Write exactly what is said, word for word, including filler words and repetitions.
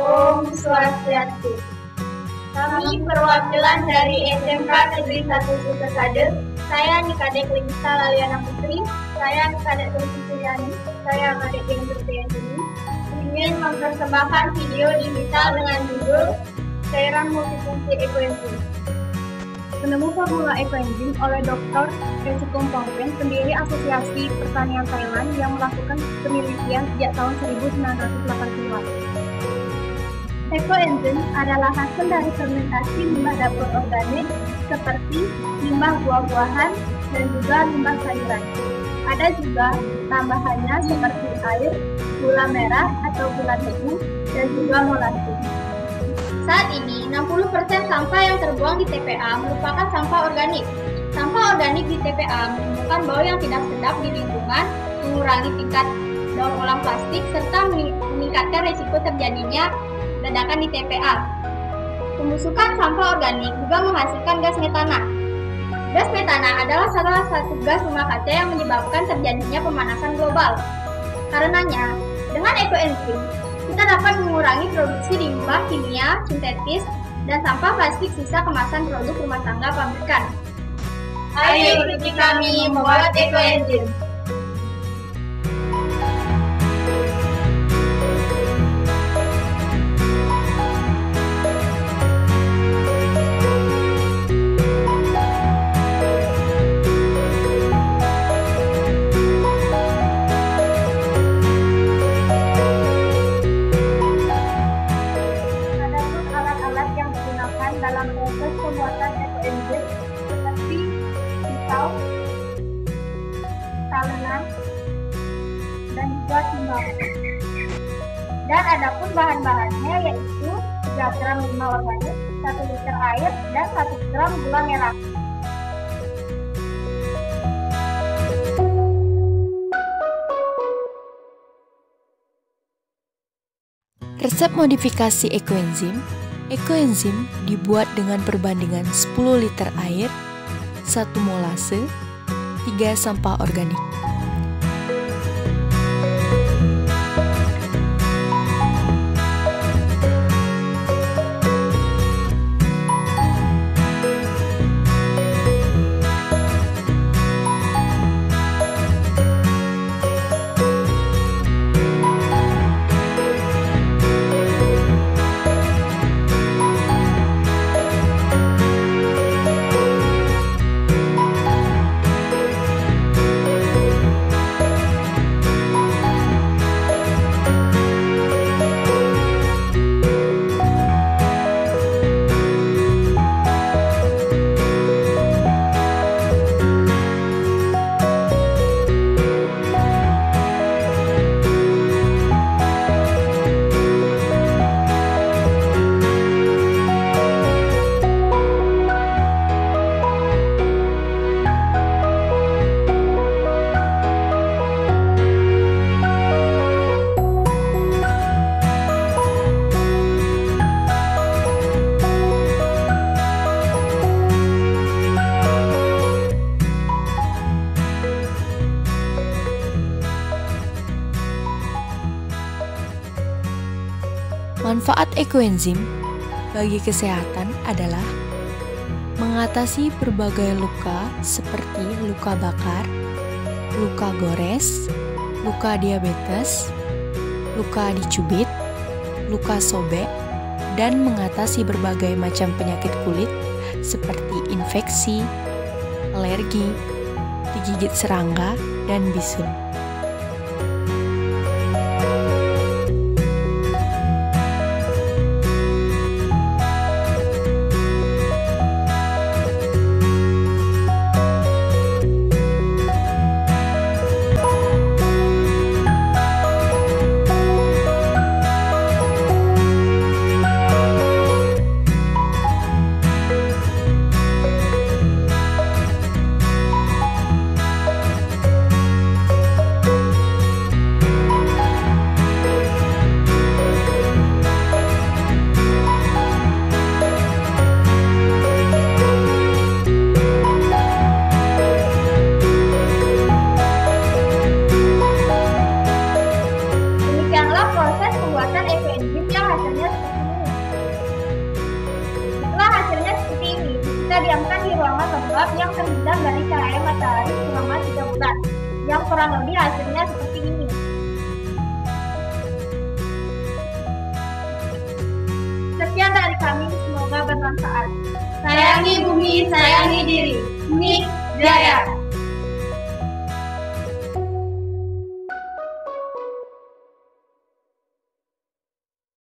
Om Swastiastu. Kami perwakilan dari S M K Negeri satu Sukersade. Saya Nikadek Lingsa Laliana Putri. Saya Nikadek Tulsi Suryani. Saya Kadek Jendur Tiyantini. Ingin mempersembahkan video digital dengan judul Cairan Multifungsi Ekoenzim. Penemu formula ekoenzim oleh Doktor Resupong Pongpen, pendiri Asosiasi Pertanian Thailand yang melakukan penelitian sejak tahun seribu sembilan ratus delapan puluhan. Ekoenzim adalah hasil dari fermentasi limbah dapur organik seperti limbah buah-buahan dan juga limbah sayuran. Ada juga tambahannya seperti air, gula merah atau gula tebu, dan juga molase. Saat ini, enam puluh persen sampah yang terbuang di T P A merupakan sampah organik. Sampah organik di T P A menimbulkan bau yang tidak sedap di lingkungan, mengurangi tingkat daur ulang plastik, serta meningkatkan risiko terjadinya ledakan di T P A. Pembusukan sampah organik juga menghasilkan gas metana. Gas metana adalah salah satu gas rumah kaca yang menyebabkan terjadinya pemanasan global. Karenanya, dengan ekoenzim, kita dapat mengurangi produksi limbah kimia, sintetis, dan sampah plastik sisa kemasan produk rumah tangga pabrikan. Ayo ikuti kami membuat ekoenzim. Dalam proses pembuatan ekoenzim seperti pisau, talenan, dan juga timbal. Dan adapun bahan-bahannya yaitu tiga gram limbah organik, satu liter air, dan satu gram gula merah. Resep modifikasi ekoenzim. Ekoenzim dibuat dengan perbandingan sepuluh liter air, satu molase, tiga sampah organik. Manfaat ekoenzim bagi kesehatan adalah mengatasi berbagai luka seperti luka bakar, luka gores, luka diabetes, luka dicubit, luka sobek, dan mengatasi berbagai macam penyakit kulit seperti infeksi, alergi, digigit serangga, dan bisul. Kita diamkan di ruangan lembab yang terhindar dari cahaya matahari selama tiga bulan, yang kurang lebih hasilnya seperti ini. Sekian dari kami, semoga bermanfaat. Sayangi bumi, sayangi diri. Nik Jaya.